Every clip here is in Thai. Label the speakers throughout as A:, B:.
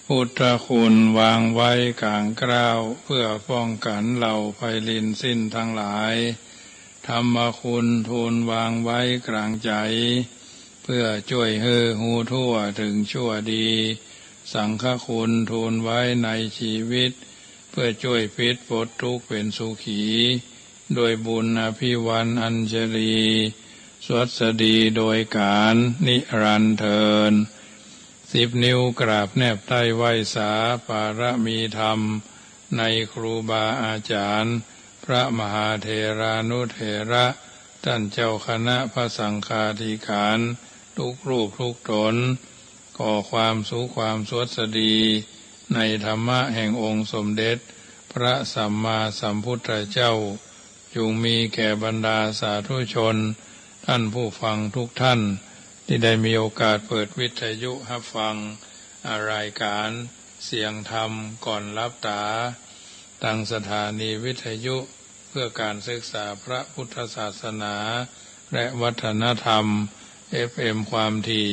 A: พุทธคุณวางไว้กลางกล้าวเพื่อป้องกันเหล่าภัยลินสิ้นทั้งหลายธรรมคุณทูลวางไว้กลางใจเพื่อช่วยให้หูทั่วถึงชั่วดีสังฆคุณทูลไว้ในชีวิตเพื่อช่วยพิษปลดทุกข์เป็นสุขีโดยบุญอภิวันอัญชลีสวัสดีโดยการนิรันดร์เทิน10 นิ้วกราบแนบใต้ไหวสาปารมีธรรมในครูบาอาจารย์พระมหาเถรานุเถระท่านเจ้าคณะพระสังฆาธิการทุกรูปทุกตนก่อความสุขความสวัสดีในธรรมะแห่งองค์สมเด็จพระสัมมาสัมพุทธเจ้าจงมีแก่บรรดาสาธุชนท่านผู้ฟังทุกท่านที่ได้มีโอกาสเปิดวิทยุรับฟังรายการเสียงธรรมก่อนลับตาตั้งสถานีวิทยุเพื่อการศึกษาพระพุทธศาสนาและวัฒนธรรม FM ความถี่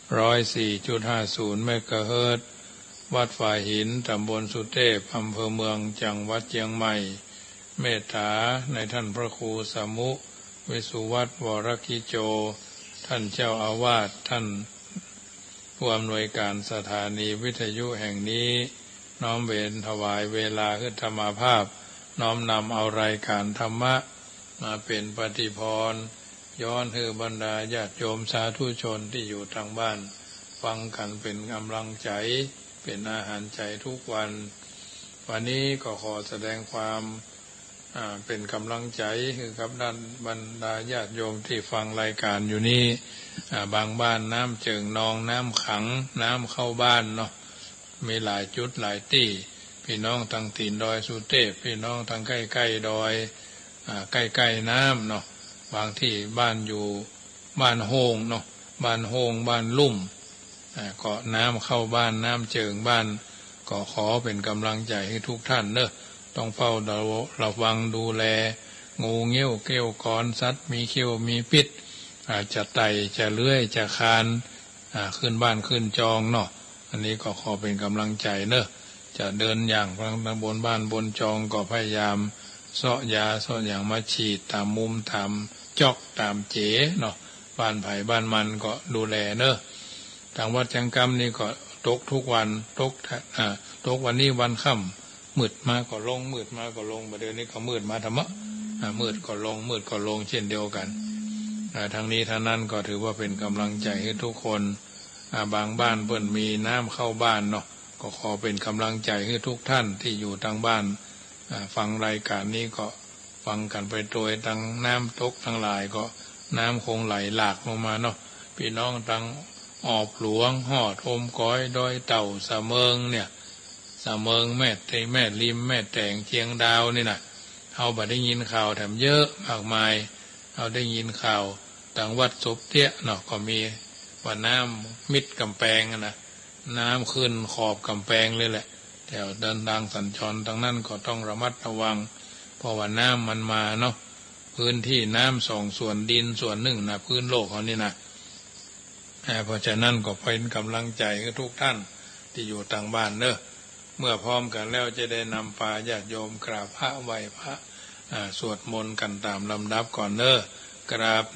A: 104.50 เมกะเฮิรตซ์วัดฝ่ายหินตำบลสุเทพอำเภอเมืองจังหวัดเชียงใหม่เมตตาในท่านพระครูสมุวิสุวัตรวรกิโจท่านเจ้าอาวาสท่านผู้อำนวยการสถานีวิทยุแห่งนี้น้อมเวรถวายเวลาขึ้นธรรมภาพน้อมนำเอารายการธรรมะมาเป็นปฏิพรย้อนให้บรรดาญาติโยมสาธุชนที่อยู่ทางบ้านฟังกันเป็นกำลังใจเป็นอาหารใจทุกวันวันนี้ก็ขอแสดงความเป็นกำลังใจคือกับด้านบรรดาญาติโยมที่ฟังรายการอยู่นี่บางบ้านน้ำเจิ่งนองน้ำขังน้ำเข้าบ้านเนาะมีหลายจุดหลายที่พี่น้องทางตีนดอยสุเทพพี่น้องทางใกล้ๆดอยใกล้ๆน้ำเนาะบางที่บ้านอยู่บ้านโฮงเนาะบ้านโฮงบ้านลุ่มก็น้ำเข้าบ้านน้ำเจิ่งบ้านก็ขอเป็นกำลังใจให้ทุกท่านเนอะต้องเฝ้าระวังดูแลงูเงี้ยวเกี้ยวกรสัตว์มีเขี้ยวมีพิษจะไต่จะเลื้อยจะคานขึ้นบ้านขึ้นจองเนาะอันนี้ก็ขอเป็นกำลังใจเนอะจะเดินอย่างบนบ้านบนจองก็พยายามเสาะยาเสาะอย่างมาฉีดตามมุมตามจอกตามเจ๋เนาะบ้านไผ่บ้านมันก็ดูแลเนอะทางวัดจังกำนี่ก็ตกทุกวันตกวันนี้วันค่ำมืดมาก็ลงมืดมาก็ลงประเดี๋ยวนี้ก็มืดมาธรรมะมืดก็ลงมืดก็ลงเช่นเดียวกันทางนี้ทางนั้นก็ถือว่าเป็นกำลังใจให้ทุกคนบางบ้านเพิ่นมีน้ำเข้าบ้านเนาะก็ขอเป็นกำลังใจให้ทุกท่านที่อยู่ทางบ้านฟังรายการนี้ก็ฟังกันไปโดยทางน้ำตกทั้งหลายก็น้ำคงไหลหลากลงมาเนาะพี่น้องทางออบหลวงหอดโฮมก้อยดอยเต่าสะเมิงเนี่ยสะเมิงแม่ไทยแม่ริมแม่แตงเชียงดาวนี่นะเอาบัดได้ยินข่าวแถมเยอะมากมายเอาได้ยินข่าวต่างวัดศพเตี้ยเนาะก็มีว่าน้ำมิดกำแพงนะน้ำขึ้นขอบกำแพงเลยแหละแถวเดินทางสัญจรทางนั้นก็ต้องระมัดระวังเพราะว่าน้ำมันมาเนาะพื้นที่น้ำ2 ส่วนดินส่วนหนึ่งนะพื้นโลกเขานี่นะเพราะฉะนั้นก็เป็นกำลังใจให้ทุกท่านที่อยู่ทางบ้านเนอะเมื่อพร้อมกันแล้วจะได้นำพาญาติโยมกราบพระไหว้พระสวดมนต์กันตามลำดับก่อนเนอะกราบ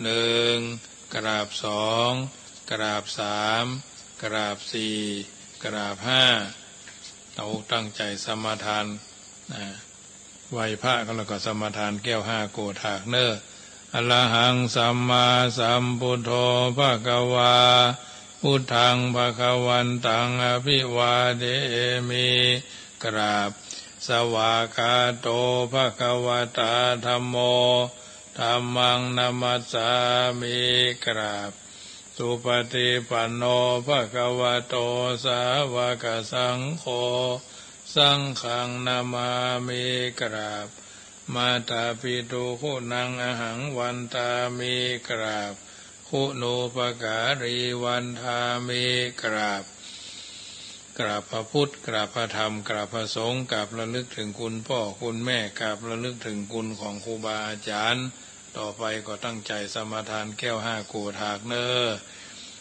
A: 1กราบ2กราบ3กราบ4กราบ5เราตั้งใจสมาทานไหว้พระก็แล้วก็สมาทานแก้ว5โกฏากเนอะอะระหังสัมมาสัมพุทโธภะคะวาพุทธังภะคะวันตังอภิวาเทมิกราบสวากขาโตภะคะวะตาธัมโมธัมมังนัมมัสสามิกราบสุปฏิปันโนภะคะวะโตสาวกสังโฆสังฆังนามามิกราบมาตาปิตุคุณังอหังวันตามิกราบคุณูปการีวันทามิกราบพระพุทธกราบพระธรรมกราบพระสงฆ์กราบระลึกถึงคุณพ่อคุณแม่กราบระลึกถึงคุณของครูบาอาจารย์ต่อไปก็ตั้งใจสมาทานแก้ว5โกฏากเนอ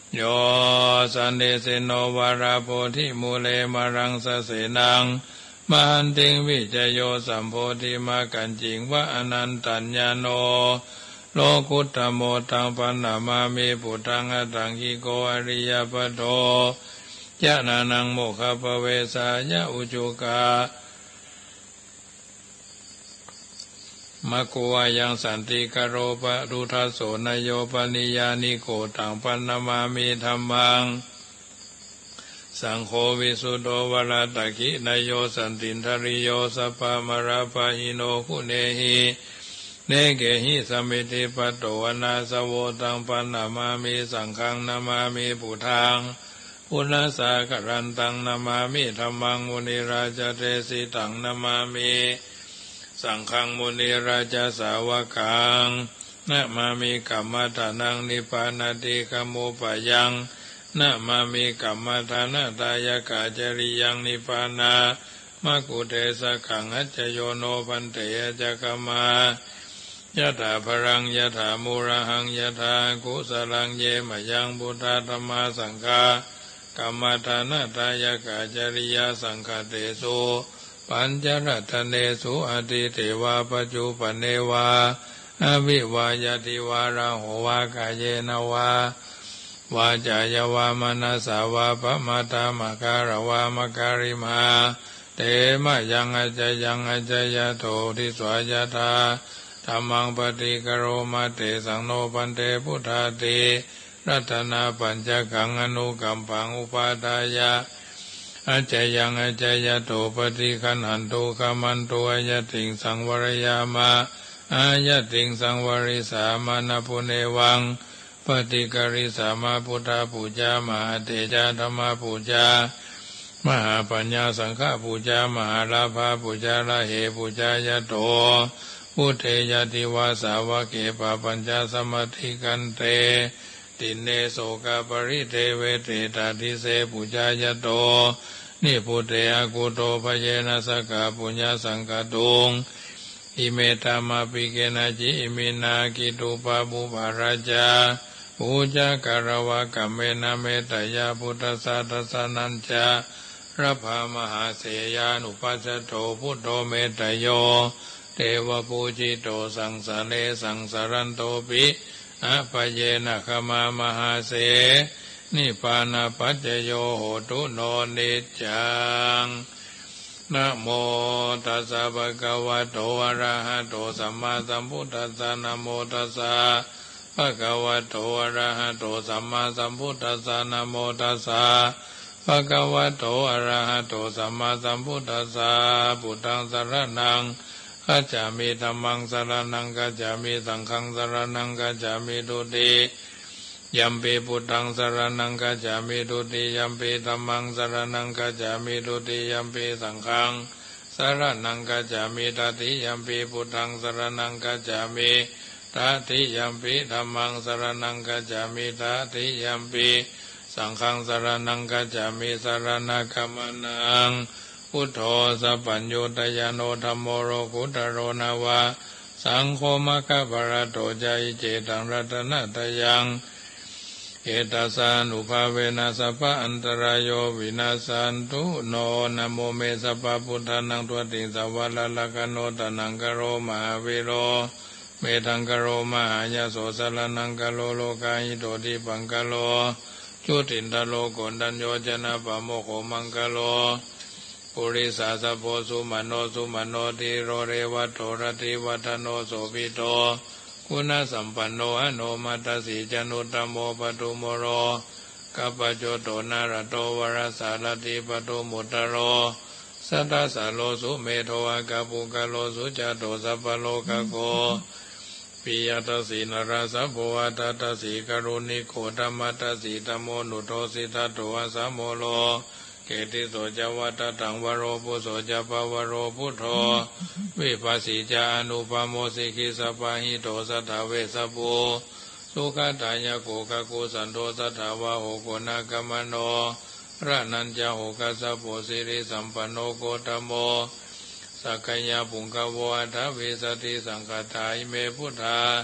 A: โยสันเดเสโนวาราโพธิมูเลมารังสเสนังมหันติงวิจโยสัมโพธิมากันจิงวะอนันตัญญาโนโลกุตตโมตังปันนามามิปุตังอตังหิโกอริยปโตยะนานังโมฆะภเวสายะอุจุกามะโกวายังสันติกโรปะรุทัสโสนโยปนิยานิโกตังปันนามามิธัมมังสังโฆวิสุโดวราตกินโยสันตินทริโยสัพพมราปะหิโนคุเนหิเนเกหิสมิติปัตโตวนาสโวตังปันนามามิสังฆังนามามิพุทธังพุทธสากรันตังนามามิธัมมังมุนิราชเทสิตังนามามิสังฆังมุนิราชสาวกังนะมามิกัมมัฏฐานังนิพพานาติกัมโมปะยังนะมามิกัมมัฏฐานาตายกาจริยังนิพพานามะกุเทสขังอัจจโยโนพันเตจักมายะถาภรังยะถามูระหังยะถากุสลังเยมะยังพุทธธัมมาสังฆากัมมัฏฐานาตายกาจริยสังฆเตสุปัญจรัตเนสุอติเทวาปัจจุปเนวาอวิวายติวาระโหวากายเยนวาวาจายวามนัสสาวาปมาตามะการวามะการิมาเตมะยังอจยังอจยโตทิสวายธาธัมมังปฏิกโรมาเตสังโนปันเตพุทธาติรัตนาปัญจกังอนุกัมปังอุปาทายะอาจยังอาจยโตปฏิคันหันโตขมันโตอายติงสังวรยามาอายติงสังวริสามานาปุเนวังปฏิกริสามาพุทธปูจามหาเตจาธรรมปูจามหาปัญญาสังฆปูจามหาลาภาปูจาละเหปูจายโตพุทเทยติวาสาวะเกปะปัญจสมัติกันเตตินเนโสกปริเทเวเตตาทิเสปุจายโตนิพุเตอกุโตภเยนะสกะปุญญสังกตุงอิเมตามาปิเกนะจิอิมินากิตุปะบุปาราจาปูจาการวะกัมเมนะเมตยาพุทธสัตสนัญจาระภามหาเสยานุปัสสโตพุทโธเมตโยเทวปูจิโตสังสะเลสังสารันโตปิอะปะเยนะขมามหาเสนิพพานาปัจจโยโหตุโนนิจจังนะโมตัสสะภะคะวะโตอะระหะโตสัมมาสัมพุทธัสสะนะโมตัสสะภะคะวะโตอะระหะโตสัมมาสัมพุทธัสสะนะโมตัสสะภะคะวะโตอะระหะโตสัมมาสัมพุทธัสสะพุทธังสรณังกัจฉามิธัมมังสรณังกัจฉามิสังฆังสรณังกัจฉามิดุติยัมปิพุทธังสรณังกัจฉามิดุติยัมปิธัมมังสรณังกัจฉามิดุติยัมปิสังฆังสรณังกัจฉามิตติยัมปิพุทธังสรณังกัจฉามิตติยัมปิธัมมังสรณังกัจฉามิตติยัมปิสังฆังสรณังกัจฉามิสรณคัมมนังพุทโธสัพพัญญูตยโนธัมโมโรกุตโรนาวาสังโฆมะคะปะระโตจายเจตังรัตนะตยังเอตัสสานุภาเวนะสัพพะอันตรายโยวินาสันตุโนนะโมเมสัพพะพุทธานังตัวติสัพวะละละกโนตนังกโรมหาวิโรเมตังกโรมหายาโสสลนังกโลโลกาหิโตติปังกโลจุตินทโลโกนดัญโยจนะปะโมโขมังกโลปุริสาสะโพสุมโนติโรเรวัตโตรติวัฒโนโสภิโตคุณสัมปันโนอโนมัตตสีจนุตตโมปตุโมโรกัปปโจโตนารโตวรสารติปตุมุตตโรสัตตสาโลสุเมโทอากัปปุกโลสุจโตสัพพโลกโกปิยตสีนราสะโพอัตตสีกรุณิโกธรรมัตสีธโมนุโตสิทัตโตอะสะโมโลเกติโสจวัตตังวโรปุโสจปวโรพุทโธวิปัสสิจานุปโมสิกิสปะหิโตสัทธเวสโพสุขตายโกกะกุสันโตสัทธวะโหโกนะกัมมโนระนัญจโหกัสสะโพสิริสัมปันโนโกตโมสักขยาปุงกโวอัฏฐวิสติสังฆทาอิเมพุทธา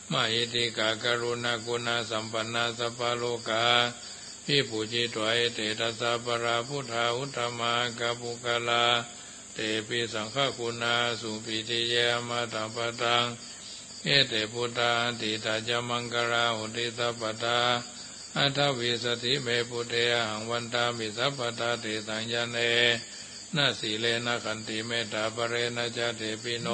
A: มหิติกากรุณากุณาสัมปันนาสัพพโลกาพิปุจิตวยเตตัสสะปราพุทธาอุตตมากาปุกลาเตปิสังฆคุณาสุปิติเยมาตัมปตังเอเตพุทธาติตาจามังกราหุติสัพพตาอัทวิสติเมปุเตหังวันตามิสัพพตาเตตังยันเอนาสีเลนะขันติเมตตาปเรนะจเตปิโน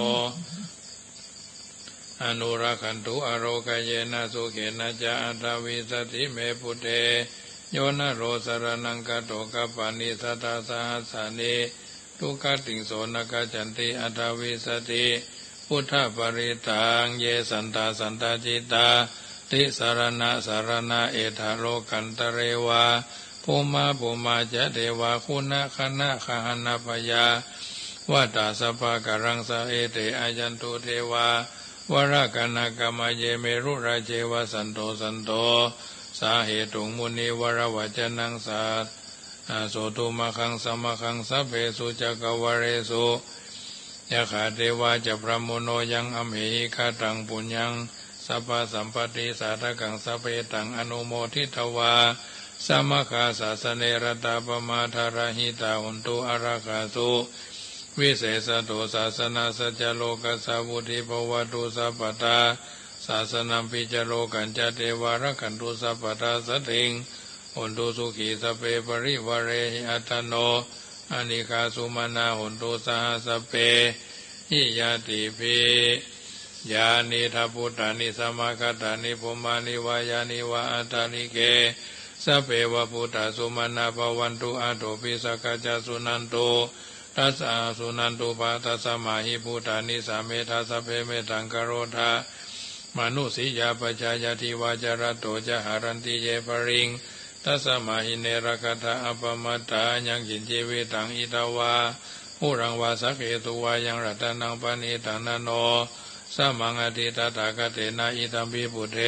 A: อนุรักขันตุอโรกเยนะสุเขนะจาอัทวิสติเมปุเตโยนะโรสรนังกโตกปานิสัตตาสหัสสานิทุกขติงโสนกจันติอัทวิสติพุทธปริตังเยสันตาสันตาจิตาติสารณะสารณะเอธาโลกันตเรวาภูมาจะเทวาคุณะคณะคหณปยาวัตตาสภาการังสะเอเตอายันตุเทวาวรากนากรรมเยเมรุราเจวสันโตสาเหตุมุนีวรวัจนังสัตโสตุมะขังสมะขังสัพเพสุจักวเรสุยะขาเทวาจะพระมุโนยังอเมหิคาตังปุญญังสัพพสัมปติสาธกังสัพเพตังอนุโมทิตวาสัมมาคาสาสเนรตาปมาทาราหิตาหุนตุอาราคาสุวิเศษโตศาสนาสัจโลกัสสาวุธิภวตุสัพพตาศาสนัมปิจโลกันจเทวารักันตุสัพพตาสติงหุนตุสุขีสเปปริวเรหิอัตโนอานิคาสุมานาหุนตุสหสเปหิยติภิยานิทัพพุทธานิสมาคตานิภุมานิวายานิวะอัตตานิเกสัพเพวะพุทธาสุมาณาภวันตุอาโตปิสักขจสุนันโตตัสสะสุนันตุปะตัสสะมาหิพุทธานิสาเมธาสัพเพเมตังกโรธามนุสิยาปชายาทิวาจารโตจะหารันติเยปริงตัสสะมาหิเนรคตาอปมัตตายังกินจีวิตังอิตาวาหูรังวาสักเขตุวายังรัตนังปณิตังนโนสัมมังอติตถาคเตนะอิตัมปิปุเท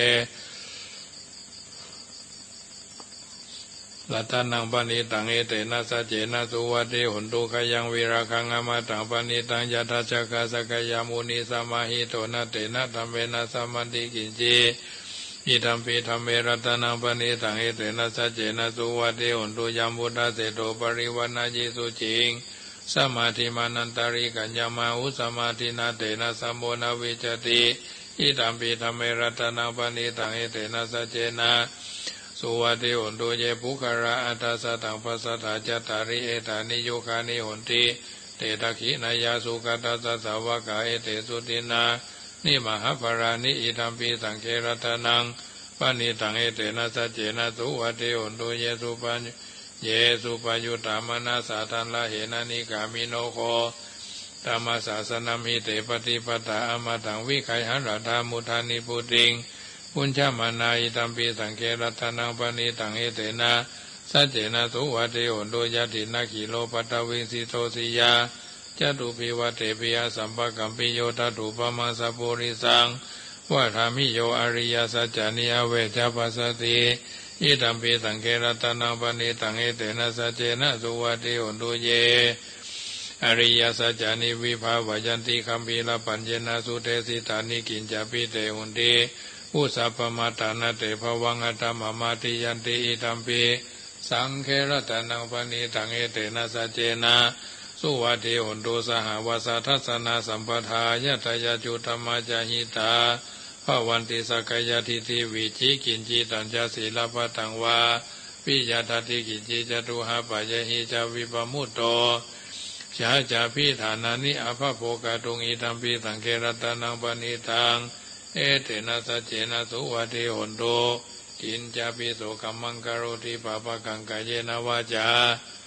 A: ลัตนังปณิตังเอเตนะสัจเจนะสุวัติหุนตุขยังวิราคังอมตังปณิตังยถาจักขสกยามุนีสมาหิโตนะเตนะธัมเมนะสัมมันติกินจีอิทัมปิธัมเมรัตนังปณิตังเอเตนะสัจเจนะสุวัติหุนตุยัมพุทธเสโตปริวนาจิสุจิงสมาธิมานันตาริกัญญามาอุสมาธินาเตนะสัมโมนาวิจติอิทัมปิธัมเมรัตนังปณิตังเอเตนะสัจเจนะสุวัติหุนตุเยปุคาระอัตตสัตตังปัสสถาจตาริเอตานิโยคานิหุนติเตตะขินายาสุกัตตสัสสาวกาเอเตสุตินานิมหาภรานิอิทัมปิสังเครัตนังปณิตังเอเตนะสัจเจนะสุวัติหุนตุเยสุปยุตตามนาสาทันละเหนะนิกามิโนโคธรรมศาสนามิเตปฏิปตาอมตังวิไขหันรัตามุทานิปุติงปุญชมานาอิตัมปิสังเครัตนังปณิตังเอเตนะสัจเจนะสุวัติหุนตุยตินาคิโลปัตตวิสิโตสิยาจตุปิวัตเตปิยสัมปกัมปิโยตตุปมัสสะปุริสังวะธามิโยอริยสัจจานิอเวชปัสสติอิตัมปิสังเครัตนังปณิตังเอเตนะสัจเจนะสุวัติหุนตุเยอริยสัจจานิวิภาวายันติคัมภีรปัญเจนะสุเทสิตานิกินจปิเตหุนติอุสัพพมาตานาเตภวังอัตตมมาติยันติอิตัมปิสังเครัตนังปณิตังเอเตนะสัจเจนะสุวัติหุนตุสหวสทัสสนาสัมปทายะทายาจุธรรมจาหิตาภวันติสักยะทิฏฐิวิจิกินจิตัญจศีลปตังวาปิยทัตติกินจิจตุหะปัจหิจาวิปมุตโตชาจาพิฐานานิอภโภกตุงอิตัมปิสังเครัตนังปณิตังเอเตนะสัจเจนะสุวัติหุนตุกินจาปิโสกัมมังกโรติปะปะกังกายเยนะวาจา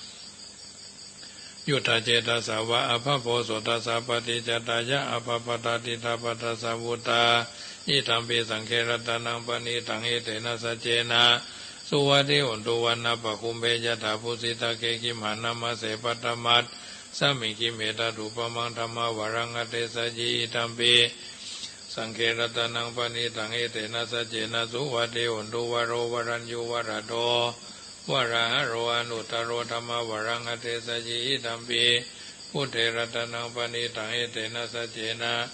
A: ยุทธเจตสาวะอภโพโสตัสสะปฏิจตายะอภปตติตาปัสสะวุตาอิทัมปิสังเครัตนังปณิตังเอเตนะสัจเจนะสุวัติหุนตุวันนะปะคุมเบยถาภูสิตาเกกิมหานามะเสปัตตมัตสมิกิเมตรูปมังธรรมวรังอเตสจิอิทัมปิสังเครัตนังปณิตังเอเตนะสัจเจนะสุวัติหุนตุวโรวรัญญูวรโตวราหะโรอนุตตโรธรรมวรังอเตสจิอิทัมปิพุทเทรัตนังปณิตังเอเตนะสัจเจนะส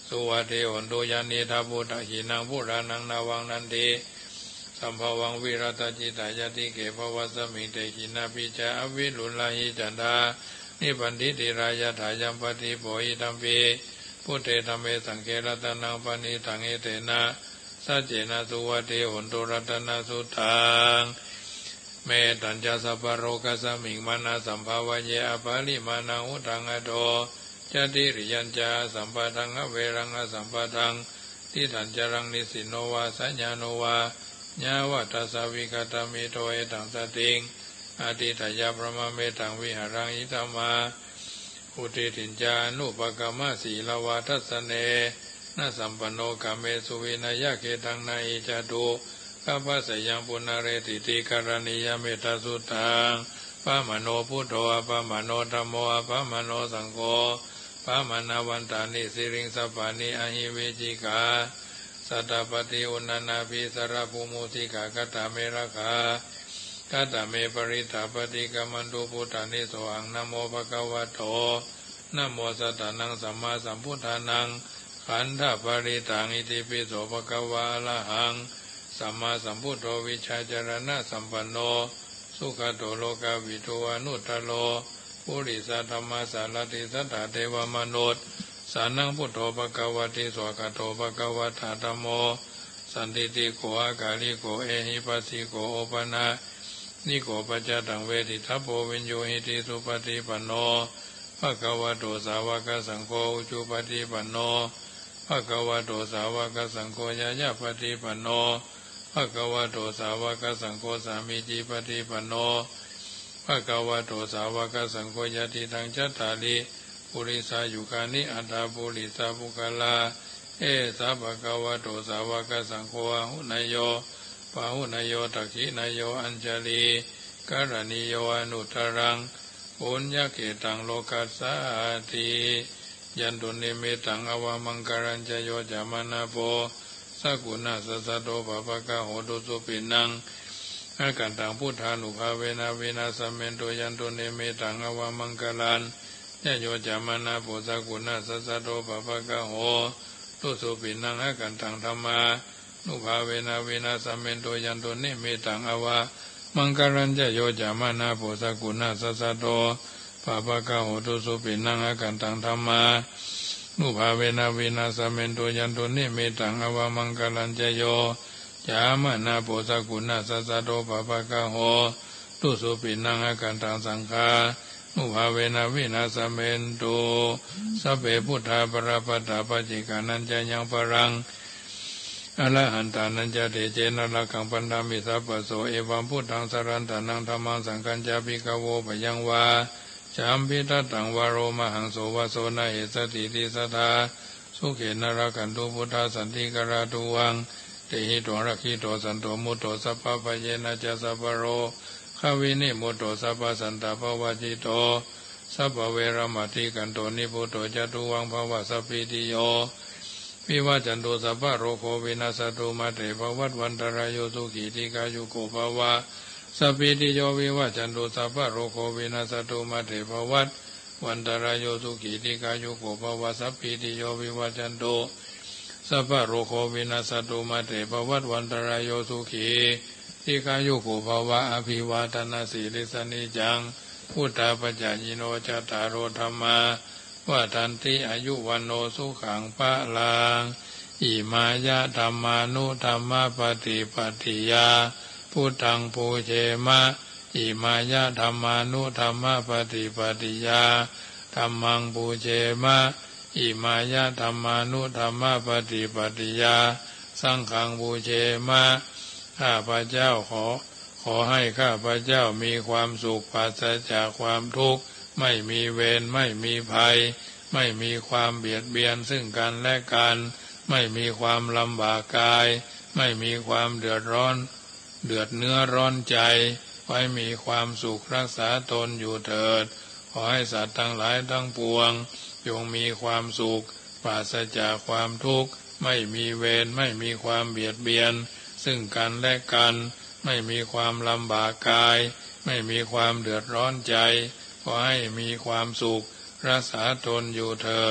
A: สุวัติโหตุยานิทัพพุทธหินังพุรานังนาวังนันติสัมภวังวิรัตจิตายติเกภวสมิเตหินาปิจาอวิลุลาหิจันดานิปันติติรายถายัมปติโพหิตัมปีพุทเทธัมเมสังเกรัตนังปณิทังเอเตนะสัจเจนะสุวัติโหตุรัตนะสุตังเมตัญจสัพพโรกัสสมิงมานาสัมภาวะเยอปาลิมานังอุทังอโตจติริยัญจาสัมปทังอเวรังอสัมปทังทิฏฐัญจรังนิสิโนวาสัญญาโนวาญาวัตสาวิกตมิโตเอตังสติงอาทิตยาพระมเมตังวิหารังอิตมาอุติถินจานุปกรรมสีลวาทัสเนนะสัมปันโนกามเมสุวินยะเกตังนาอิจตุข้าพเสยังปุณเรติติการณิยเมตตาสุตังปะมโนพุทโธอปะมโนธัมโมอปะมโนสังโฆปะมนาวันตานิสิริงสัพพานิอหิเวจิกาสัตตปฏิอุณนาภิสารภูมุสิกากตเมระคากตเมปริตาปฏิกรรมันตุพุทธานิโสอังนะโมภะคะวะโตนะโมสัตตานังสัมมาสัมพุทธานังขันธปริตังอิติปิโสภะคะวะอะระหังสัมมาสัมพุทโธวิชาจารณะสัมปันโนสุขโตโลกวิทูอนุตตโลปุริสธรรมสารติสัทธาเทวมนุษย์สานังพุทโธภควติสวากโตภควตาธัมโมสันติติโกอากาลิโกเอหิปัสสิโกโอปนะนิโกปัจจตังเวทิทัพโพวิญโยหิติสุปฏิปันโนภควโตสาวกสังโฆอุจุปฏิปันโนภควโตสาวกสังโฆยะยะปฏิปันโนภควโตสาวกสังโฆสามีจิปฏิปันโนภควโตสาวกสังโฆยะติทังจัตตาลิปุริสายุคานิอัตตาปุริสาภุคลาเอสาภควโตสาวกสังโฆอาหุนายโยปาหุนายโยตักขินายโยอัญจลีการณิโยอนุตตรังปุญญเกตังโลกัสสาติยันตุนิมิตังอวามังการัญจโยจามนาโปสักกุณาสัสสะโตปะปะกะโหตุสุปินังอาการตังพุทธานุภาเวนะเวนะสัมเมนโตยันตุนิมิตังอวามังกาลันยะโยจามนาโปสักกุณาสัสสะโตปะปะกะโหตุสุปินังอาการตังธรรมานุภาเวนะเวนะสัมเมนโตยันตุนิมิตังอวามังกาลันยะโยจามนาโปสักกุณาสัสสะโตปะปะกะโหตุสุปินังอาการตังธรรมานุภาเวนะเวนะสัมเมนโตยันตุนิมิตังอวามังกาลันจโยจามนาโปสักกุณาสัสสะโตปะปะกะโหตุสุปินังอาการตังสังฆานุภาเวนะเวนะสัมเมนโตสัพเพพุทธาปราปัตตาปัจจิกานัญจยังปรังอรหันตานัญจเตเจนะละกังปันดามิสัพพโสเอวัมพุทธังสรันตานังธัมมังสังฆัญจาปิกโวปยังวาจามพิทัตตังวโรมหังโสวโสนะเหสติติสัทธาสุเขนรกันตุพุทธาสันติกราตุวังเตหิโตรักขิโตสันโตมุตโตสัพพะเยนะจัสสะปโรขวินิมุตโตสัพพะสันตภวจิโตสัพพเวรมติกันโตนิพุตโตจตุวังภวะสัพพิติโยวิวัจจันโตสัพพะโรโควินาสตุมาเตภวัตวันตรายโยสุขีติกายุโกภวะสัพพิติโยวิวัจจันโตสัพพะโรโควินาสตุมาเตภวัตวันตรายโยสุขีติกายุโกภวะสัพพิติโยวิวัจจันโตสัพพะโรโควินาสตุมาเตภวัตวันตรายโยสุขีติกายุโกภวะอภิวาทนาสีลิสนิจังพุทธาปัจจยิโนจัตตารโอธรรมาว่าทันติอายุวันโนสุขังปะลังอิมายะธรรมานุธรรมปฏิปฏิยาพุทธังปูเชมะอิมายะธรรมานุธรรมปฏิปฏิยาธัมมังปูเชมะอิมายะธรรมานุธรรมปฏิปฏิยาสังฆังปูเชมะข้าพเจ้าขอให้ข้าพเจ้ามีความสุขปราศจากความทุกข์ไม่มีเวรไม่มีภัยไม่มีความเบียดเบียนซึ่งกันและกันไม่มีความลำบากกายไม่มีความเดือดเนื้อร้อนใจไว้มีความสุขรักษาตนอยู่เถิดขอให้สัตว์ทั้งหลายทั้งปวงจงมีความสุขปราศจากความทุกข์ไม่มีเวรไม่มีความเบียดเบียนซึ่งกันและกันไม่มีความลำบากกายไม่มีความเดือดร้อนใจขอให้มีความสุขรักษาตนอยู่เถิด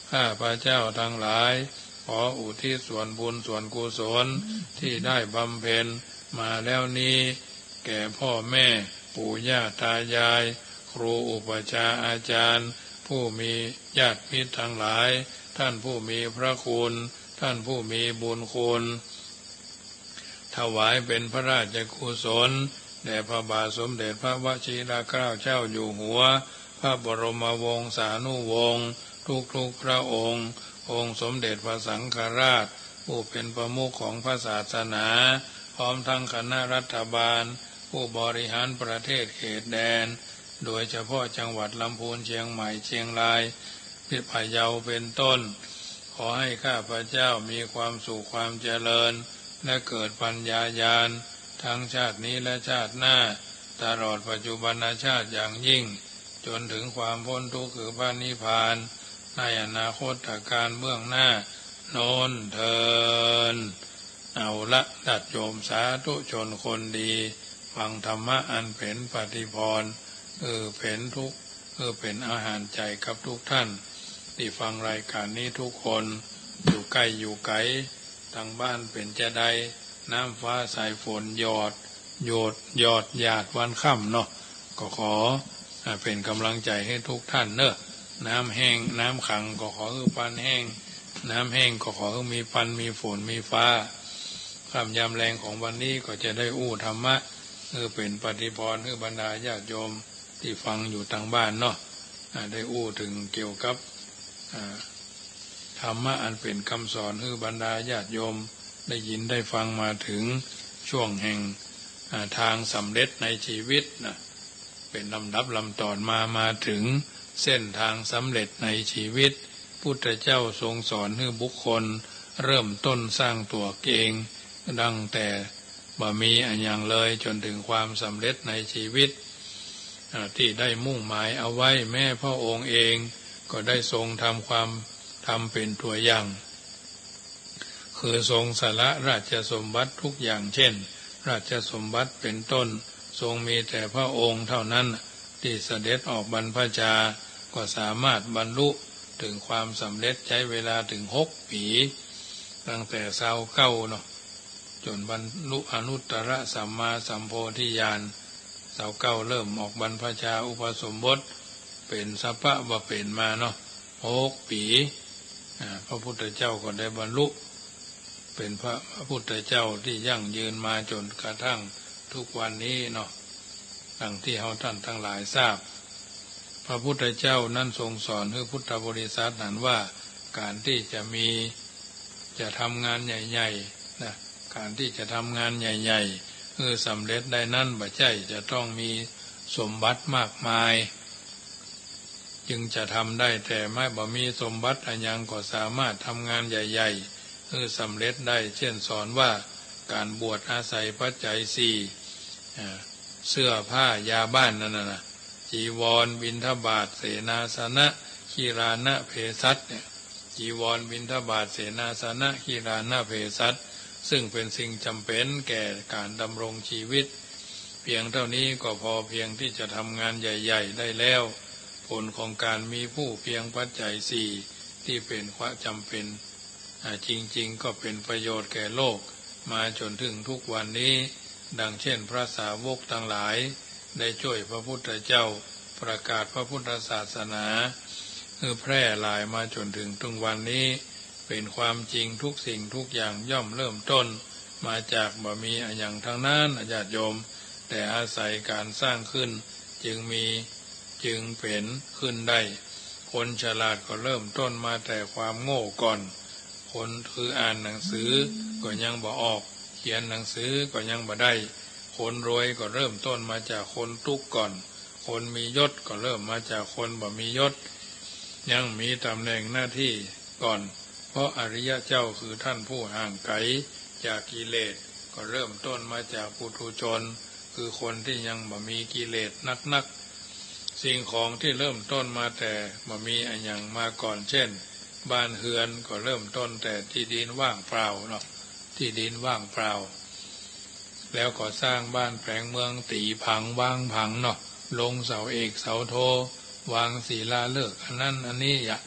A: ข้าพระเจ้าทั้งหลายขออุทิศส่วนบุญส่วนกุศลที่ได้บำเพ็ญมาแล้วนี้แก่พ่อแม่ปู่ย่าตายายครูอุปัชฌาย์อาจารย์ผู้มีญาติมิตรทั้งหลายท่านผู้มีพระคุณท่านผู้มีบุญคุณถวายเป็นพระราชกุศลแด่พระบาทสมเด็จพระวชิรเกล้าเจ้าอยู่หัวพระบรมวงศานุวงศ์ทุกพระองค์องค์สมเด็จพระสังฆราชผู้เป็นประมุขของพระศาสนาพร้อมทั้งคณะรัฐบาลผู้บริหารประเทศเขตแดนโดยเฉพาะจังหวัดลำพูนเชียงใหม่เชียงรายพิพะเยาเป็นต้นขอให้ข้าพเจ้ามีความสุขความเจริญและเกิดปัญญาญาณทั้งชาตินี้และชาติหน้าตลอดปัจจุบันชาติอย่างยิ่งจนถึงความพ้นทุกข์คือพระนิพพานในอนาคตการเบื้องหน้าโน้นเทินเอาละญาติโยมสาธุชนคนดีฟังธรรมะอันเป็นปฏิภรณ์เป็นทุกเป็นอาหารใจกับทุกท่านที่ฟังรายการนี้ทุกคนอยู่ใกล้อยู่ไกลทางบ้านเป็นจะได้น้ำฟ้าสายฝนหยอดหยาดวันค่ำเนาะก็ขอเป็นกำลังใจให้ทุกท่านเนอะน้ำแห้งน้ำขังก็ขอปันแห้งน้ำแห้งก็ขอมีปันมีฝนมีฟ้าค่ำยามแรงของวันนี้ก็จะได้อู้ธรรมะเป็นปฏิภรณ์บรรดาญาติโยมที่ฟังอยู่ทางบ้านเนาะได้อู้ถึงเกี่ยวกับธรรมะอันเป็นคำสอนบรรดาญาติโยมได้ยินได้ฟังมาถึงช่วงแห่งทางสำเร็จในชีวิตนะเป็นลำดับลำตอนมาถึงเส้นทางสำเร็จในชีวิตพุทธเจ้าทรงสอนให้บุคคลเริ่มต้นสร้างตัวเองดังแต่บ่มีอันอย่างเลยจนถึงความสำเร็จในชีวิตที่ได้มุ่งหมายเอาไว้แม่พระองค์เองก็ได้ทรงทำเป็นตัวอย่างคือทรงสละราชสมบัติทุกอย่างเช่นราชสมบัติเป็นต้นทรงมีแต่พระองค์เท่านั้นที่เสด็จออกบรรพชาก็สามารถบรรลุถึงความสำเร็จใช้เวลาถึง6 ปีตั้งแต่เศร้าเก้าเนาะจนบรรลุอนุตตรสัมมาสัมโพธิญาณเศร้าเก้าเริ่มออกบรรพชาอุปสมบทเป็นสัพพะบำเพ็ญมาเนาะ6 ปีพระพุทธเจ้าก็ได้บรรลุเป็นพระพุทธเจ้าที่ยั่งยืนมาจนกระทั่งทุกวันนี้เนาะดังที่เราท่านทั้งหลายทราบพระพุทธเจ้านั้นทรงสอนให้พุทธบริษัทนั้นว่าการที่จะทำงานใหญ่ๆนะการที่จะทำงานใหญ่ๆสำเร็จได้นั้นบ่ใช่จะต้องมีสมบัติมากมายจึงจะทำได้แต่ไม่บ่มีสมบัติอันยังก็สามารถทำงานใหญ่ๆสำเร็จได้เช่นสอนว่าการบวชอาศัยปัจจัย4เสื้อผ้ายาบ้านนั่นนะจีวรบิณฑบาตเสนาสนะขีรานะเภสัชเนี่ยจีวรบิณฑบาตเสนาสนะขีรานะเภสัชซึ่งเป็นสิ่งจำเป็นแก่การดำรงชีวิตเพียงเท่านี้ก็พอเพียงที่จะทำงานใหญ่ๆได้แล้วผลของการมีผู้เพียงปัจจัย4ที่เป็นความจำเป็นจริงๆก็เป็นประโยชน์แก่โลกมาจนถึงทุกวันนี้ดังเช่นพระสาวกทั้งหลายได้ช่วยพระพุทธเจ้าประกาศพระพุทธศาสนาแพร่หลายมาจนถึงทุกวันนี้เป็นความจริงทุกสิ่งทุกอย่างย่อมเริ่มต้นมาจากบ่มีอันอย่างทั้งนั้นญาติโยมแต่อาศัยการสร้างขึ้นจึงเป็นขึ้นได้คนฉลาดก็เริ่มต้นมาแต่ความโง่ก่อนคนคืออ่านหนังสือก็ยังบ่ออกเขียนหนังสือก็ยังบ่ได้คนรวยก็เริ่มต้นมาจากคนทุกข์ก่อนคนมียศก็เริ่มมาจากคนบ่มียศยังมีตำแหน่งหน้าที่ก่อนเพราะอริยเจ้าคือท่านผู้ห่างไกลจากกิเลสก็เริ่มต้นมาจากปุถุชนคือคนที่ยังบ่มีกิเลสนักสิ่งของที่เริ่มต้นมาแต่บ่มีอันอย่างมาก่อนเช่นบ้านเฮือนก็เริ่มต้นแต่ที่ดินว่างเปล่าเนาะที่ดินว่างเปล่าแล้วก็สร้างบ้านแปลงเมืองตีผังวางผังเนาะลงเสาเอกเสาโทวางศิลาฤกษ์อันนั้นอันนี้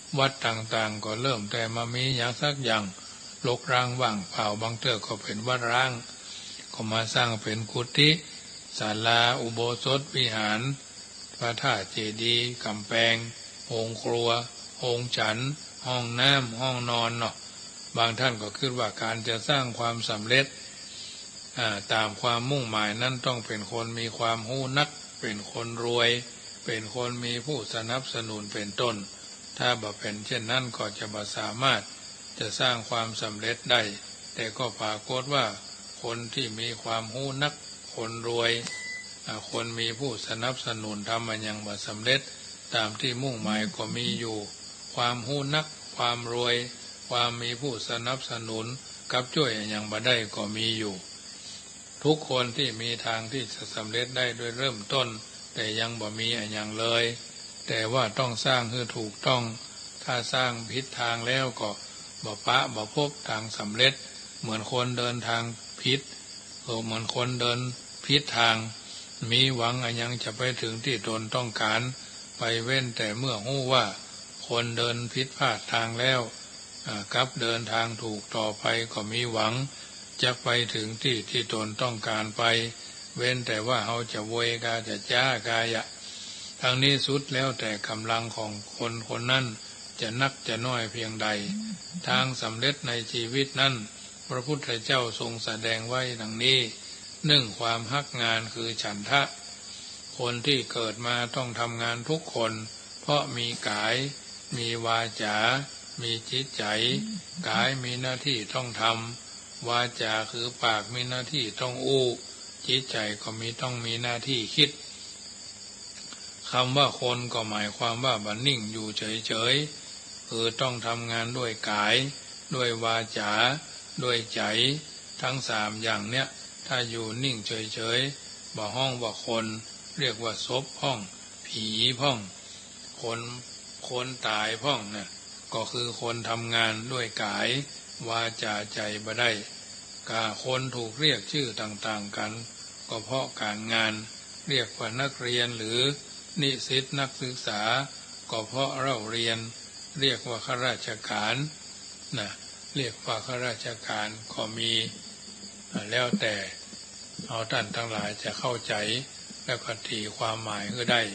A: วัดต่างๆก็เริ่มแต่มามีอย่างสักอย่างรกร้างว่างเปล่าบางเทื่อก็เป็นวัดร้างก็มาสร้างเป็นกุฏิศาลาอุโบสถวิหารพระธาตุเจดีย์กำแพงโรงครัวโรงฉันห้องน้ำห้องนอนเนาะบางท่านก็คิดว่าการจะสร้างความสำเร็จตามความมุ่งหมายนั้นต้องเป็นคนมีความรู้นักเป็นคนรวยเป็นคนมีผู้สนับสนุนเป็นต้นถ้าบ่เป็นเช่นนั้นก็จะบ่สามารถจะสร้างความสำเร็จได้แต่ก็ปรากฏว่าคนที่มีความรู้นักคนรวยคนมีผู้สนับสนุนทำมันยังบ่สำเร็จตามที่มุ่งหมายก็มีอยู่ความรู้นักความรวยความมีผู้สนับสนุนกับช่วยอย่างบ่ได้ก็มีอยู่ทุกคนที่มีทางที่จะสำเร็จได้โดยเริ่มต้นแต่ยังบ่มีอย่างเลยแต่ว่าต้องสร้างให้ถูกต้องถ้าสร้างผิดทางแล้วก็บ่พบทางสำเร็จเหมือนคนเดินทางผิดเหมือนคนเดินผิดทางมีหวังยังจะไปถึงที่ตนต้องการไปเว้นแต่เมื่อรู้ว่าคนเดินผิดพลาดทางแล้วกลับเดินทางถูกต่อไปก็มีหวังจะไปถึงที่ตนต้องการไปเว้นแต่ว่าเขาจะโวยกาจะจ้ากายะทางนี้สุดแล้วแต่กำลังของคนคนนั้นจะนักจะน้อยเพียงใดทางสำเร็จในชีวิตนั้นพระพุทธเจ้าทรงแสดงไว้ดังนี้ความฮักงานคือฉันทะคนที่เกิดมาต้องทำงานทุกคนเพราะมีกายมีวาจามีจิตใจกายมีหน้าที่ต้องทำวาจาคือปากมีหน้าที่ต้องอู้จิตใจก็ต้องมีหน้าที่คิดคำว่าคนก็หมายความว่าบันนิ่งอยู่เฉยๆคือต้องทำงานด้วยกายด้วยวาจาด้วยใจทั้งสามอย่างเนี้ยถ้าอยู่นิ่งเฉยๆบ่ห้องว่าคนเรียกว่าศพห้องผีห้องคนตายห้องเนี่ยก็คือคนทำงานด้วยกายวาจาใจบ่ได้คนถูกเรียกชื่อต่างๆกันก็เพราะการงานเรียกว่านักเรียนหรือนิสิตนักศึกษาก็เพราะเราเรียนเรียกว่าข้าราชการเรียกว่าข้าราชการก็มีแล้วแต่เอาท่านทั้งหลายจะเข้าใจและก็ตีความหมายก็ได้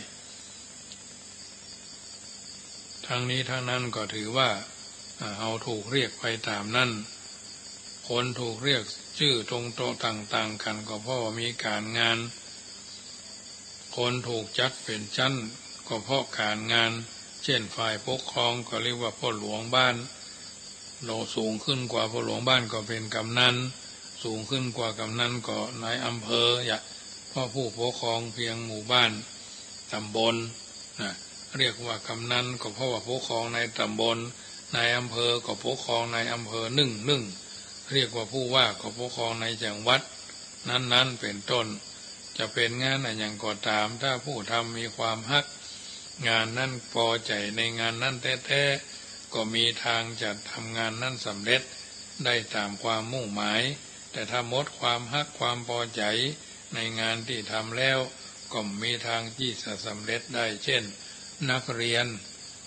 A: ทั้งนี้ทั้งนั้นก็ถือว่าเอาถูกเรียกไปตามนั้นคนถูกเรียกชื่อตรงโตต่างๆกันก็เพราะว่ามีการงานคนถูกจัดเป็นชั้นก็เพราะการงานเช่นฝ่ายปกครองก็เรียกว่าพ่อหลวงบ้านเราสูงขึ้นกว่าพ่อหลวงบ้านก็เป็นกำนันสูงขึ้นกว่ากำนันก็นายอำเภอพ่อผู้ปกครองเพียงหมู่บ้านตำบลเรียกว่ากำนันก็เพราะว่าปกครองในตำบลนายอำเภอก็ปกครองในอำเภอหนึ่งเรียกว่าผู้ว่าก็ปกครองในจังหวัดนั้นๆเป็นต้นจะเป็นงานอย่างก็ตามถ้าผู้ทำมีความฮักงานนั้นพอใจในงานนั้นแท้ๆก็มีทางจะทำงานนั้นสำเร็จได้ตามความมุ่งหมายแต่ถ้าหมดความฮักความพอใจในงานที่ทำแล้วก็มีทางที่จะสำเร็จได้เช่นนักเรียน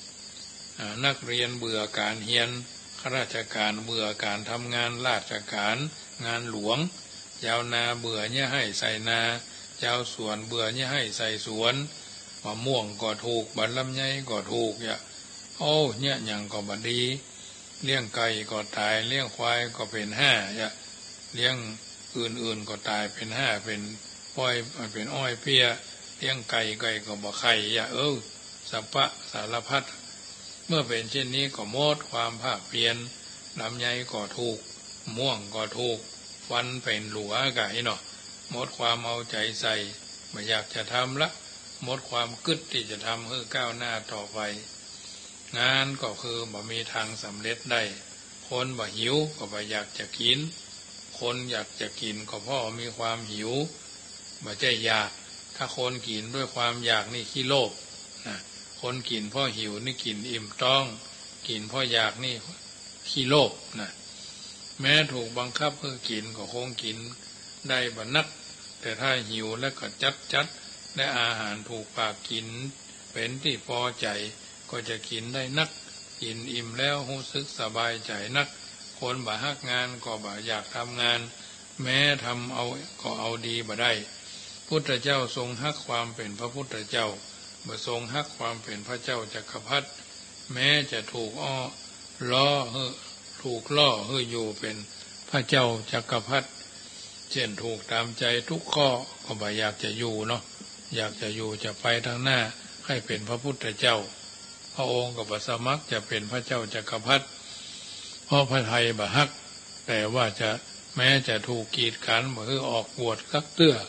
A: เบื่อการเรียนข้าราชการเบื่อการทำงานราชการงานหลวงชาวนาเบื่อเนี่ยให้ใส่นาชาวสวนเบื่อเนี่ยให้ใส่สวนมะม่วงก็ถูกบัดลำไยก็ถูกเนี่ยอย่างก็บดีเลี้ยงไก่ก็ตายเลี้ยงควายก็เป็น5เลี้ยงอื่นๆก็ตายเป็น5เป็นอ้อยเป็นอ้อยเปียเลี้ยงไก่ก็บ่ไข่สัพพะสารพัดเมื่อเป็นเช่นนี้ก็หมดความภาคเพียรลำไยก็ถูกม่วงก็ถูกฟันเป็นหลัวไก่เนาะหมดความเอาใจใส่ไม่อยากจะทำละหมดความกึศที่จะทำให้ก้าวหน้าต่อไปงานก็คือบ่มีทางสำเร็จได้คนบ่หิวก็บ่อยากจะกินคนอยากจะกินก็เพราะมีความหิวบ่ใช่อยากถ้าคนกินด้วยความอยากนี่ขี้โลภคนกินเพราะหิวนี่กินอิ่มต้องกินเพราะอยากนี่ขี้โลภแม้ถูกบังคับให้กินก็คงกินได้บ่นักแต่ถ้าหิวแล้วก็จัดและอาหารถูกปากกินเป็นที่พอใจก็จะกินได้นักกินอิ่มแล้วรู้สึกสบายใจนักคนบ่ฮักงานก็บ่อยากทำงานแม้ทำเอาก็เอาดีบ่ได้พุทธเจ้าทรงฮักความเป็นพระพุทธเจ้าบ่ทรงฮักความเป็นพระเจ้าจักรพรรดิแม้จะถูกล่อให้อยู่เป็นพระเจ้าจักรพรรดิเช่นถูกตามใจทุกข้อก็บ่อยากจะอยู่เนาะอยากจะอยู่จะไปทางหน้าให้เป็นพระพุทธเจ้าพระองค์ก็บ่สมัครจะเป็นพระเจ้าจักรพรรดิเพราะพระทัยบ่ฮักแต่ว่าจะแม้จะถูกกีดกันบ่คือออกบวชกักเตื้อ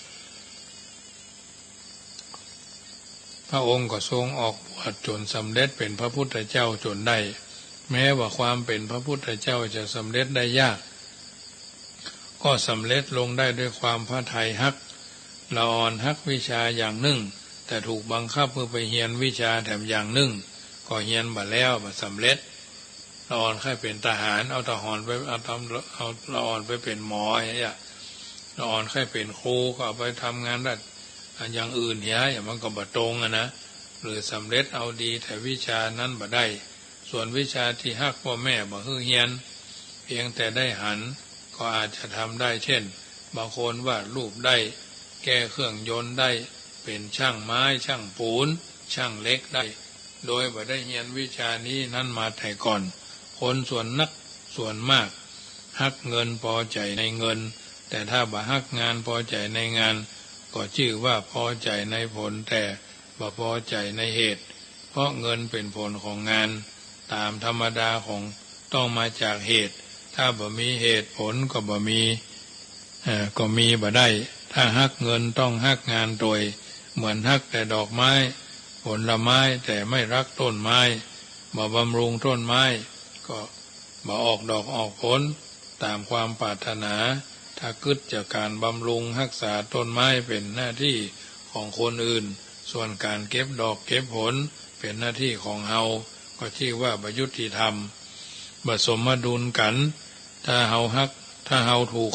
A: พระองค์ก็ทรงออกบวชจนสำเร็จเป็นพระพุทธเจ้าจนได้แม้ว่าความเป็นพระพุทธเจ้าจะสำเร็จได้ยากก็สำเร็จลงได้ด้วยความพระทัยฮักละอ่อนฮักวิชาอย่างหนึ่งแต่ถูกบังคับเพื่อไปเรียนวิชาแถมอย่างหนึ่งก็เรียนบ่แล้วบ่สำเร็จละอ่อนค่อยเป็นทหารเอาทหารไปเอาละอ่อนไปเป็นหมออย่างเงี้ยละอ่อนค่อยเป็นครูก็เอาไปทำงานได้อย่างอื่นอย่างมันก็บ่ตรงนะหรือสำเร็จเอาดีแต่วิชานั้นบ่ได้ส่วนวิชาที่ฮักพ่อแม่บ่คือเรียนเพียงแต่ได้หันก็อาจจะทำได้เช่นบางคนวาดรูปได้แก้เครื่องยนต์ได้เป็นช่างไม้ช่างปูนช่างเล็กได้โดยบ่ได้เรียนวิชานี้นั้นมาแต่ก่อนคนส่วนมากฮักเงินพอใจในเงินแต่ถ้าบ่ฮักงานพอใจในงานก็ชื่อว่าพอใจในผลแต่บ่พอใจในเหตุเพราะเงินเป็นผลของงานตามธรรมดาของต้องมาจากเหตุถ้าบ่มีเหตุผลก็บ่มีบ่ได้ถ้าฮักเงินต้องฮักงานโดยเหมือนฮักแต่ดอกไม้ผลไม้แต่ไม่รักต้นไม้บ่บำรุงต้นไม้ก็บ่ออกดอกออกผลตามความปรารถนาถ้าคิดจากการบำรุงรักษาต้นไม้เป็นหน้าที่ของคนอื่นส่วนการเก็บดอกเก็บผลเป็นหน้าที่ของเฮาก็ชื่อว่าบ่ยุติธรรมบ่สมดุลกันถ้าเฮาฮักถ้าเฮาถูก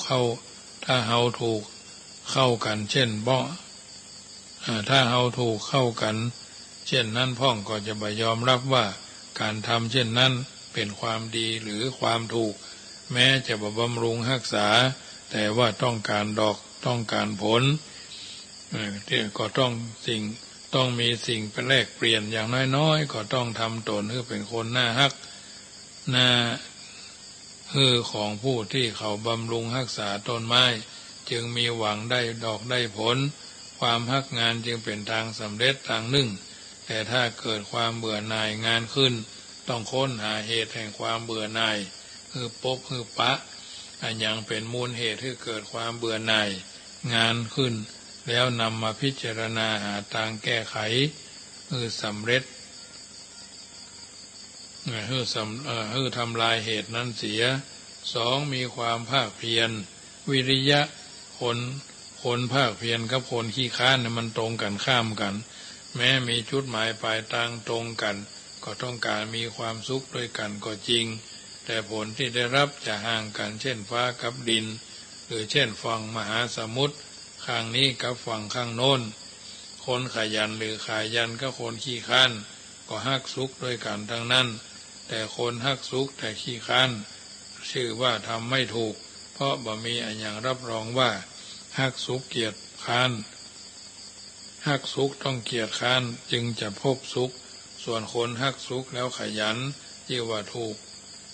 A: เข้ากันเช่นถ้าเฮาถูกเข้ากันเช่นนั้นพ่องก็จะบ่ยอมรับว่าการทำเช่นนั้นเป็นความดีหรือความถูกแม้จะบ่บำรุงรักษาแต่ว่าต้องการดอกต้องการผลก็ต้องมีสิ่งเป็นแลกเปลี่ยนอย่างน้อยๆก็ต้องทำตนให้เป็นคนน่าฮักน่าของผู้ที่เขาบำรุงรักษาต้นไม้จึงมีหวังได้ดอกได้ผลความฮักงานจึงเป็นทางสำเร็จทางหนึ่งแต่ถ้าเกิดความเบื่อหน่ายงานขึ้นต้องค้นหาเหตุแห่งความเบื่อหน่ายปะอันยังเป็นมูลเหตุให้เกิดความเบื่อหน่ายงานขึ้นแล้วนำมาพิจารณาหาทางแก้ไขสำเร็จทำลายเหตุนั้นเสียสองมีความภาคเพียรวิริยะคนภาคเพียรกับคนขี้ค้านมันตรงกันข้ามกันแม้มีจุดหมายปลายทางตรงกันก็ต้องการมีความสุขด้วยกันก็จริงแต่ผลที่ได้รับจะห่างกันเช่นฟ้ากับดินหรือเช่นฝั่งมหาสมุทรข้างนี้กับฝั่งข้างโน้นคนขยันหรือขยันกับคนขี้ค้านก็ฮักสุขด้วยกันทั้งนั้นแต่คนฮักสุขแต่ขี้ค้านชื่อว่าทำไม่ถูกเพราะบ่มีอันอย่างรับรองว่าฮักสุขเกียรติค้านฮักสุขต้องเกียรติค้านจึงจะพบสุขส่วนคนฮักสุขแล้วขยันชื่อว่าถูก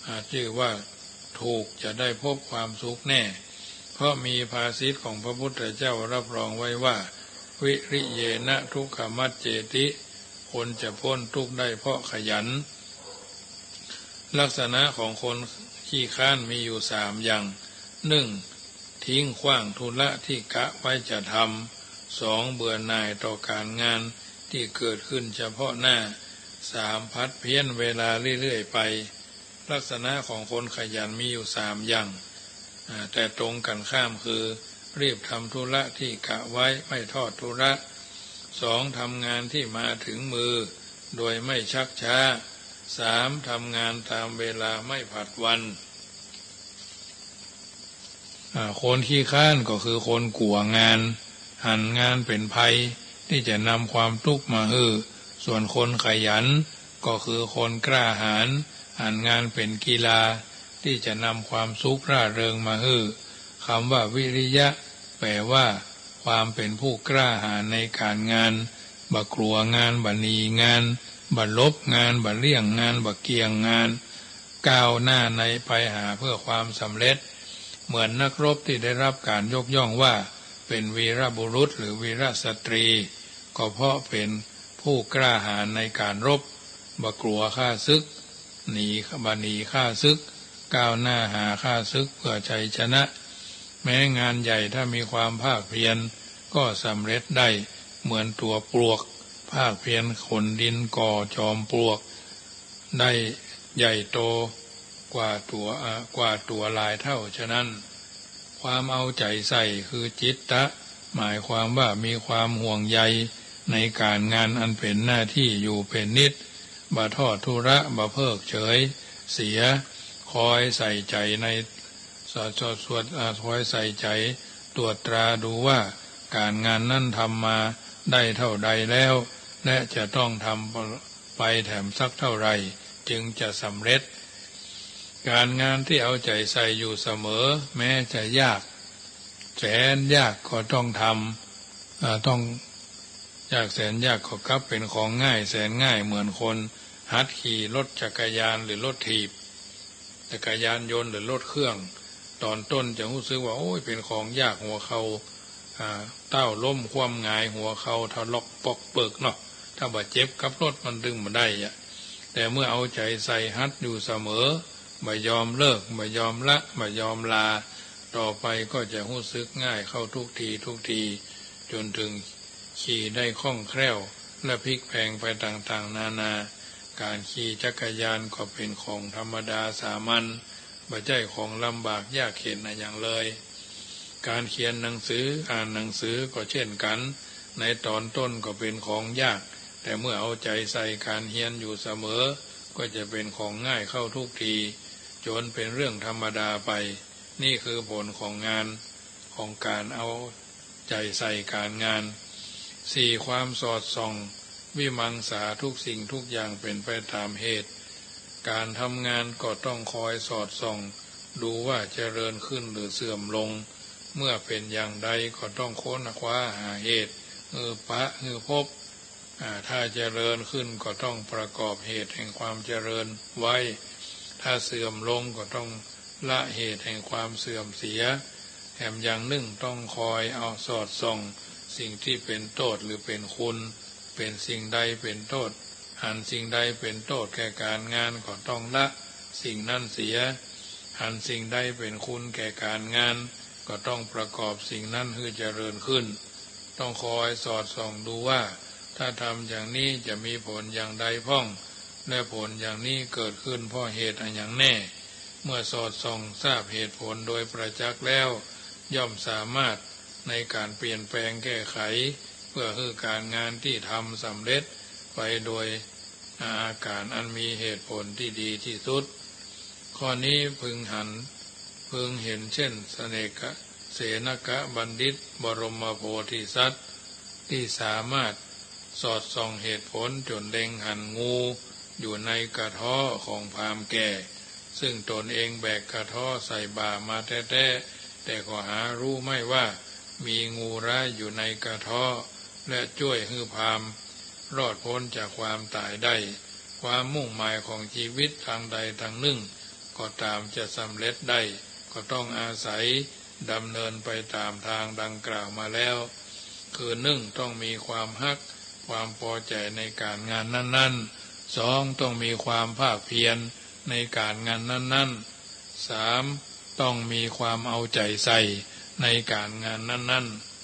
A: จะได้พบความสุขแน่เพราะมีภาษิตของพระพุทธเจ้ารับรองไว้ว่าวิริเยนะทุกขมัจเจติคนจะพ้นทุกข์ได้เพราะขยันลักษณะของคนขี้ค้านมีอยู่3อย่าง1ทิ้งขว้างธุระที่กะไว้จะทำ2เบื่อหน่ายต่อการงานที่เกิดขึ้นเฉพาะหน้า3พัดเพี้ยนเวลาเรื่อยๆไปลักษณะของคนขยันมีอยู่3อย่างแต่ตรงกันข้ามคือรีบทำธุระที่กะไว้ไม่ทอดธุระ2ทำงานที่มาถึงมือโดยไม่ชักช้า3ทำงานตามเวลาไม่ผัดวันคนขี้ข้านก็คือคนกลัวงานหันงานเป็นภัยที่จะนำความทุกข์มาส่วนคนขยันก็คือคนกล้าหาญอ่านงานเป็นกีฬาที่จะนำความสุขร่าเริงมาให้คำว่าวิริยะแปลว่าความเป็นผู้กล้าหาญในการงานบ่กลัวงานบ่หนีงานบ่ลบงานบ่เลี่ยงงานบ่เกี่ยงงานก้าวหน้าในไปหาเพื่อความสำเร็จเหมือนนักรบที่ได้รับการยกย่องว่าเป็นวีรบุรุษหรือวีรสตรีก็เพราะเป็นผู้กล้าหาญในการรบบ่กลัวข้าศึกหนีข้าศึกก้าวหน้าหาข้าศึกเพื่อชัยชนะแม้งานใหญ่ถ้ามีความภาคเพียรก็สำเร็จได้เหมือนตัวปลวกภาคเพียรขนดินก่อจอมปลวกได้ใหญ่โตกว่าตัวหลายเท่าฉะนั้นความเอาใจใส่คือจิตตะหมายความว่ามีความห่วงใยในการงานอันเป็นหน้าที่อยู่เป็นนิดบ่ทอดทุระบ่เพิกเฉยเสียคอยใส่ใจในคอยใส่ใจตรวจตราดูว่าการงานนั้นทำมาได้เท่าใดแล้วและจะต้องทำไปแถมสักเท่าไรจึงจะสำเร็จการงานที่เอาใจใส่อยู่เสมอแม้จะยากแสนยากก็ต้องทำต้องยากแสนยากก็กลับเป็นของง่ายแสนง่ายเหมือนคนหัดขี่รถจักรยานหรือรถถีบจักรยานยนต์หรือรถเครื่องตอนต้นจะรู้สึกว่าโอ้ยเป็นของยากหัวเขาเต้าล้มคว่ำหงายหัวเขาทะลอกปอกเปิกเนาะถ้าบาดเจ็บกับรถมันดึงมาได้แต่เมื่อเอาใจใส่หัดอยู่เสมอไม่ยอมเลิกไม่ยอมละไม่ยอมลาต่อไปก็จะรู้สึกง่ายเข้าทุกทีจนถึงขี่ได้คล่องแคล่วและพลิกแพลงไปต่างๆนานาการขี่จักรยานก็เป็นของธรรมดาสามัญไม่ใช่ของลำบากยากเข็ญอย่างเลยการเขียนหนังสืออ่านหนังสือก็เช่นกันในตอนต้นก็เป็นของยากแต่เมื่อเอาใจใส่การเรียนอยู่เสมอก็จะเป็นของง่ายเข้าทุกทีจนเป็นเรื่องธรรมดาไปนี่คือผลของงานของการเอาใจใส่การงาน4ความสอดส่องวิมังสาทุกสิ่งทุกอย่างเป็นไปตามเหตุการทำงานก็ต้องคอยสอดส่องดูว่าเจริญขึ้นหรือเสื่อมลงเมื่อเป็นอย่างใดก็ต้องค้นคว้าหาเหตุพบถ้าเจริญขึ้นก็ต้องประกอบเหตุแห่งความเจริญไว้ถ้าเสื่อมลงก็ต้องละเหตุแห่งความเสื่อมเสียแถมอย่างหนึ่งต้องคอยเอาสอดส่องสิ่งที่เป็นโทษหรือเป็นคุณเป็นสิ่งใดเป็นโทษหันสิ่งใดเป็นโทษแก่การงานก็ต้องละสิ่งนั้นเสียหันสิ่งใดเป็นคุณแก่การงานก็ต้องประกอบสิ่งนั้นให้เจริญขึ้นต้องคอยสอดส่องดูว่าถ้าทำอย่างนี้จะมีผลอย่างใดพ้องและผลอย่างนี้เกิดขึ้นเพราะเหตุอันอย่างแน่เมื่อสอดส่องทราบเหตุผลโดยประจักษ์แล้วย่อมสามารถในการเปลี่ยนแปลงแก้ไขเพื่อให้การงานที่ทำสำเร็จไปโดยอาการอันมีเหตุผลที่ดีที่สุดข้อนี้พึงเห็นเช่นเสนกะบัณฑิตบรมโพธิสัตว์ที่สามารถสอดส่องเหตุผลจนเล็งหันงูอยู่ในกระท้อของพราหมณ์แก่ซึ่งตนเองแบกกระท้อใส่บ่ามาแท้ๆแต่ก็หารู้ไม่ว่ามีงูร้ายอยู่ในกระท้อและช่วยให้พราหมณ์รอดพ้นจากความตายได้ความมุ่งหมายของชีวิตทางใดทางหนึ่งก็ตามจะสำเร็จได้ก็ต้องอาศัยดำเนินไปตามทางดังกล่าวมาแล้วคือ1ต้องมีความฮักความพอใจในการงานนั้นๆ2ต้องมีความภาคเพียรในการงานนั้นๆ3ต้องมีความเอาใจใส่ในการงานนั้น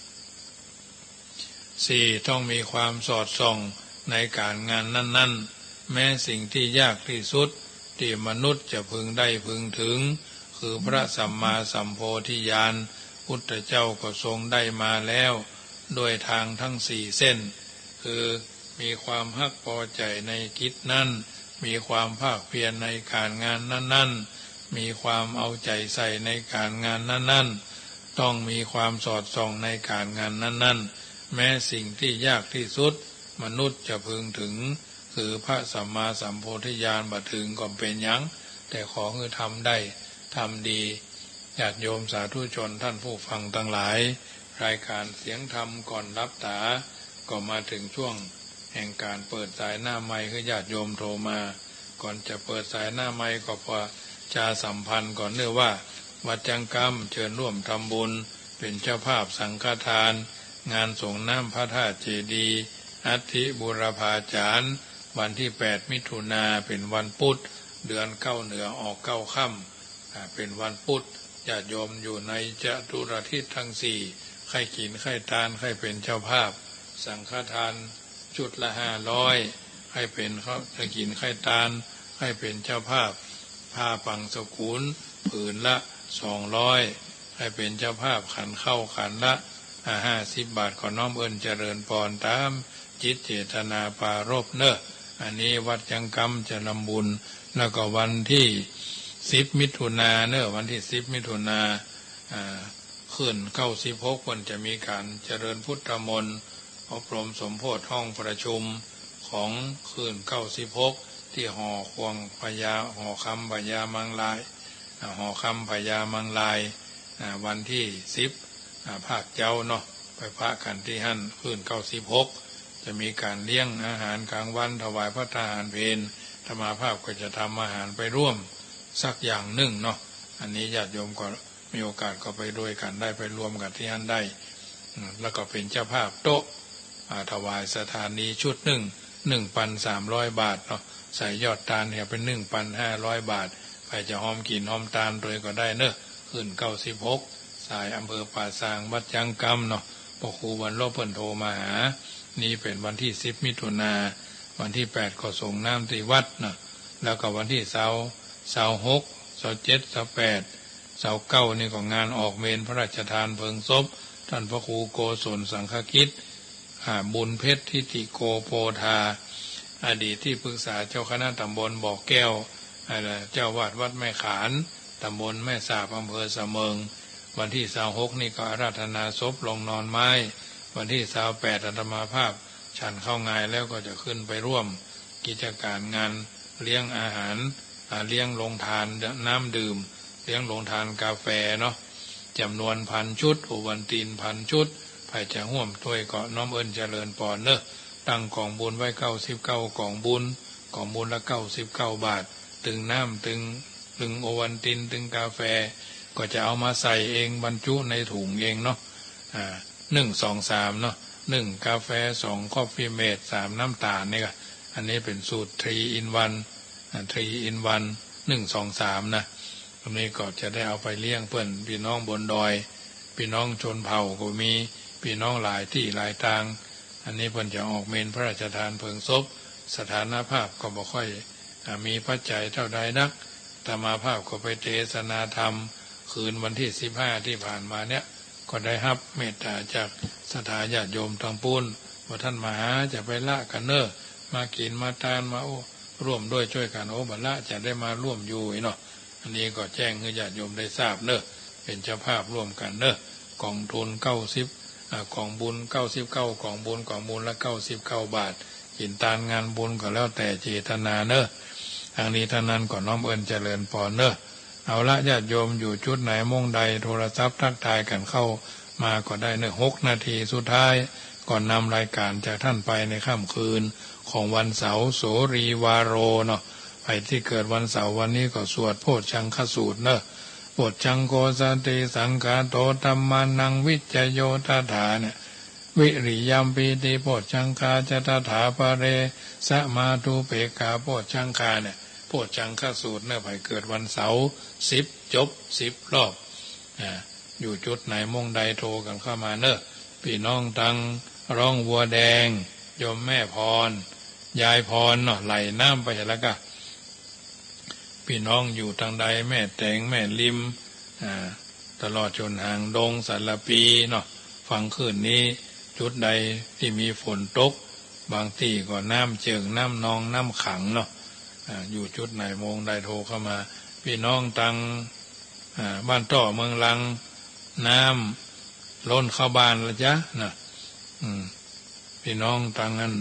A: ๆ4ต้องมีความสอดส่องในการงานนั้นๆแม้สิ่งที่ยากที่สุดที่มนุษย์จะพึงได้พึงถึงคือพระสัมมาสัมโพธิญาณพุทธเจ้าก็ทรงได้มาแล้วโดยทางทั้ง4เส้นคือมีความฮักพอใจในกิจนั้นมีความภาคเพียรในการงานนั้นๆมีความเอาใจใส่ในการงานนั้นๆต้องมีความสอดส่องในการงานนั้นๆแม้สิ่งที่ยากที่สุดมนุษย์จะพึงถึงคือพระสัมมาสัมโพธิญาณบ่ถึงก็เป็นหยังแต่ขอให้ทำได้ทำดีญาติโยมสาธุชนท่านผู้ฟังทั้งหลายรายการเสียงธรรมก่อนรับตาก็มาถึงช่วงแห่งการเปิดสายหน้าไมค์ให้ญาติโยมโทรมาก่อนจะเปิดสายหน้าไมค์ก็พอชาสัมพันธ์ก่อนเนื่องว่าวัดจังกรรมเชิญร่วมทำบุญเป็นเจ้าภาพสังฆทานงานส่งน้ำพระธาตุเจดีย์อัฐิบูรพาจารย์วันที่8มิถุนาเป็นวันพุธเดือน9เหนือออก9ค่ำเป็นวันพุธญาติโยมอยู่ในจตุรทิศทั้ง4ใครกินใครทานใครเป็นเจ้าภาพสังฆทานชุดละ500ให้เป็นเขาจะกินใครทานให้เป็นเจ้าภาพผ้าปังสกุลผืนละ200ให้เป็นเจ้าภาพขันเข้าขันละ50 บาทขอน้อมเอิญเจริญพรตามจิตเจตนาปารภเนอะอันนี้วัดจังกรรมจะนำบุญแล้วก็วันที่10มิถุนาเนอะวันที่10มิถุนาขึ้น96วันจะมีการเจริญพุทธมนต์อบรมสมโภชห้องประชุมของคืน96ที่หอควงพญาหอคำพญามังลายหอคำพญามังลายวันที่10ภาคเจ้าเนาะไปพระกันที่หั่นคืน96จะมีการเลี้ยงอาหารกลางวันถวายพระทหารเพลธรรมาภาพก็จะทำอาหารไปร่วมสักอย่างหนึ่งเนาะอันนี้ญาติโยมก็มีโอกาสก็ไปด้วยกันได้ไปรวมกันที่หั่นได้แล้วก็เป็นเจ้าภาพโต๊ะถวายสถานีชุด1,300 บาทเนาะใส่ยอดตาลเนี่ยเป็น 1,500 บาทไปจะหอมกินหอมตาลโดยก็ได้เนอะขึ้น96สายอำเภอป่าซางวัดจังกรรมเนาะพอครูวันลบเพิ่นโทรมาหานี่เป็นวันที่10มิถุนาวันที่8ก็ส่งน้ำที่วัดเนาะแล้วก็วันที่เสาร์6เสาร์7เสาร์8เสาร์9นี่ก็งานออกเมนพระราชทานเพลิงศพท่านพระครูโกศลสังฆกิจบุญเพชรทิติโกโพธาอดีตที่ปรึกษาเจ้าคณะตำบลบ่อแก้วเจ้าวาดวัดแม่ขานตำบลแม่สาบอำเภอสะเมิงวันที่26นี่ก็อาราธนาศพลงนอนไม้วันที่28อาตมาภาพฉันเข้างายแล้วก็จะขึ้นไปร่วมกิจการงานเลี้ยงอาหารเลี้ยงโรงทานน้ำดื่มเลี้ยงโรงทานกาแฟเนาะจำนวน1,000 ชุดโอวันติน1,000 ชุดใครจะร่วมถ้วยก็น้อมเอิญเจริญปอนเนอะตั้งกองบุญไว้99กองบุญละ99 บาทตึงน้ำตึงโอวันตินตึงกาแฟก็จะเอามาใส่เองบรรจุในถุงเองเนาะ1 2 3เนาะ1กาแฟ2คอฟฟี่เมด3น้ำตาลนี่ก็อันนี้เป็นสูตร3 in 1 3 in 1 1 2 3นะตรงนี้ก็จะได้เอาไปเลี้ยงเพื่อนพี่น้องบนดอยพี่น้องชนเผ่าก็มีพี่น้องหลายที่หลายทางอันนี้เพิ่นจะออกเมนพระราชทานเพลิงศพสถานภาพก็บ่ค่อยมีปัจจัยเท่าใดนักธรรมาภาพก็ไปเทศนาธรรมคืนวันที่15ที่ผ่านมาเนี่ยก็ได้รับเมตตาจากศรัทธาญาติโยมทางปุ้นว่าท่านมาหาจะไปละกันเนอะมากินมาทานมาร่วมด้วยช่วยกันบัดละจะได้มาร่วมอยู่เนาะอันนี้ก็แจ้งให้ญาติโยมได้ทราบเนอะเป็นเจ้าภาพร่วมกันเนอะกองทุน90กองบุญ99กองบุญละ99 บาทกินทานงานบุญก็แล้วแต่เจตนาเนอะทางนี้ท่านนั้นก็น้อมเอิญเจริญพรเนอะเอาละญาติโยมอยู่จุดไหนม่งใดโทรศัพท์ทักทายกันเข้ามาก็ได้เนอะ6 นาทีสุดท้ายก่อนนำรายการจากท่านไปในค่ำคืนของวันเสาร์โสรีวาโรเนาะไปที่เกิดวันเสาร์วันนี้ก็สวดโพชฌังคสูตรเนอะโพชฌังโกสันติสังฆาโตธัมมานังวิจจโยตถาเนี่ยวิริยัมปีติโพชฌังคาจตถาปะเรสมาตุเปกาโพชฌังคาเนี่ยโพชฌังคสูตรเนี่ยไปเกิดวันเสาร์10จบ10รอบอยู่จุดไหนม่งใดโทรกันเข้ามาเนอะพี่น้องตังร้องวัวแดงโยมแม่พรยายพรเนาะไหลน้ำไปแล้วก็พี่น้องอยู่ทางใดแม่แตงแม่ริมตลอดจนห่างดงสารปีเนาะฟังคืนนี้จุดใดที่มีฝนตกบางที่ก็น้ำเจิ่งน้ำนองน้ำขังเนาะอยู่จุดไหนมงใดโทรเข้ามาพี่น้องตังบ้านต่อเมืองลังน้ำล้นเข้าบ้านแล้วจ้ะนะพี่น้องตังนั้น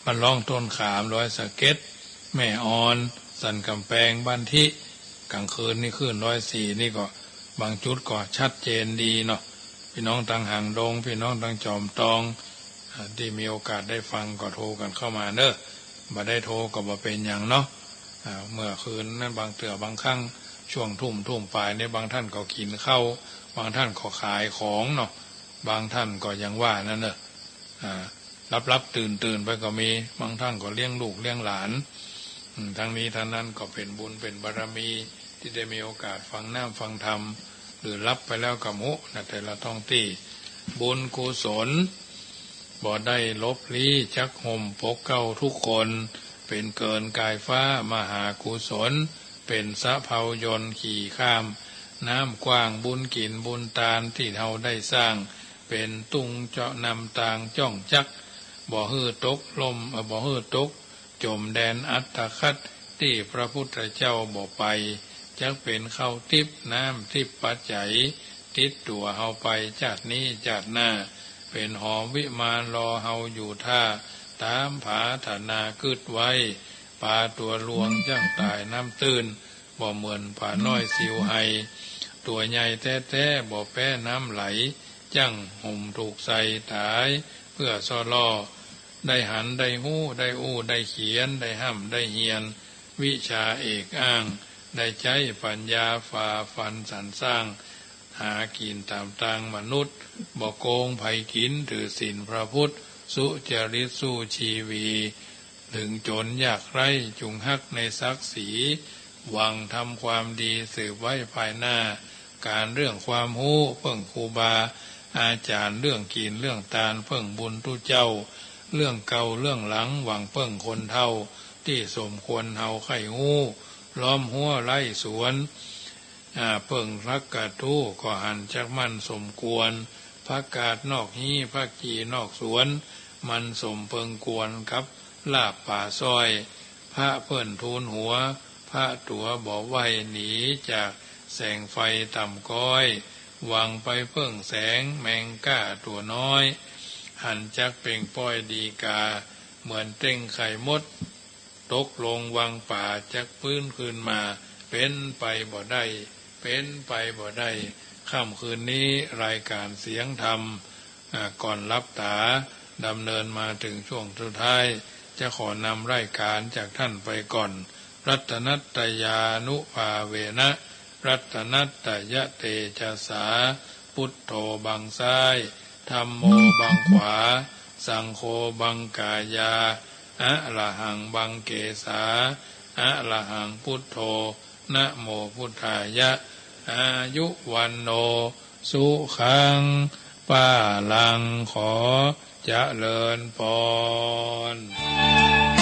A: บ้านร่องต้นขามร้อยสะเก็ดแม่ออนสันกำแพงบ้านที่กลางคืนนี่ขึ้น104นี่ก็บางจุดก็ชัดเจนดีเนาะพี่น้องทางหางดงพี่น้องทางจอมตองที่มีโอกาสได้ฟังก็โทรกันเข้ามาเนอะบ่ได้โทรก็บ่เป็นอย่างเนาะเมื่อคืนนั้นบางเตือบางครั้งช่วงทุ่มปลายเนี่ยบางท่านก็กินข้าวบางท่านก็ขายของเนาะบางท่านก็ยังว่านั่นเนอะรับตื่นไปก็มีบางท่านก็เลี้ยงลูกเลี้ยงหลานทั้งนี้ทั้งนั้นก็เป็นบุญเป็นบารมีที่ได้มีโอกาสฟังน้ำฟังธรรมหรือรับไปแล้วกับมุนะแต่ละท้องที่บุญกุศลบ่ได้ลบลี้จักห่มปกเก้าทุกคนเป็นเกินกายฟ้ามหากุศลเป็นสะเภายนต์ขี่ข้ามน้ำกว้างบุญกินบุญตาลที่เราได้สร้างเป็นตุงเจาะนำต่างจ้องจักบ่ฮื้อตกลมบ่ฮื้อตกจมแดนอัตตคัดที่พระพุทธเจ้าบ่ไปจักเป็นเข้าทิพน้ำทิพปัจจัยติดตัวเฮาไปจากนี้จากหน้าเป็นหอมวิมานรอเฮาอยู่ท่าตามผาธนาคืดไว้ปลาตัวลวงจังตายน้ำตื้นบ่เหมือนผาน้อยสิวไฮตัวใหญ่แท้บ่แพ้น้ำไหลจังห่มถูกใส่ตายเพื่อซอล่อได้หันได้หู้ได้อู้ได้เขียนได้ห้ำได้เฮียนวิชาเอกอ้างได้ใจปัญญาฝ่าฟันสรรสร้างหากินตามทางมนุษย์บ่โกงไผกินถือศีลพระพุทธสุจริตสู้ชีวีถึงจนยากไร้จุงฮักในศักดิ์ศรีหวังทำความดีสืบไว้ภายหน้าการเรื่องความรู้เพิ่งครูบาอาจารย์เรื่องกินเรื่องทานเพิ่งบุญทุเจ้าเรื่องเก่าเรื่องหลังหวังเพิ่งคนเท่าที่สมควรเฮาไข่หู้ล้อมหัวไล่สวนเพิ่งรักกะทู้ก็หันจักมันสมควรพักกาดนอกฮีพักกีนอกสวนมันสมเพิ่งกวนครับลาบป่าซอยพระเพิ่นทูลหัวพระตัวบ่ไว้หนีจากแสงไฟต่ำก้อยหวังไปเพิ่งแสงแมงก้าตัวน้อยหันจักเป่งป้อยดีกาเหมือนเต้งไข่มดตกลงวังป่าจักพื้นคืนมาเป็นไปบ่ได้เป็นไปบ่ได้ค่ำคืนนี้รายการเสียงธรรมก่อนรับตาดำเนินมาถึงช่วงสุดท้ายจะขอนำรายการจากท่านไปก่อนรัตนัตตยานุภาเวนะรัตนัตตยะเตชะสาพุทโธบังซ้ายธัมโมบังขวาสังโฆบังกายาอะระหังบังเกสาอะระหังพุทโธนะโมพุทธายะอายุวันโนสุขังปาลังขอเจริญพร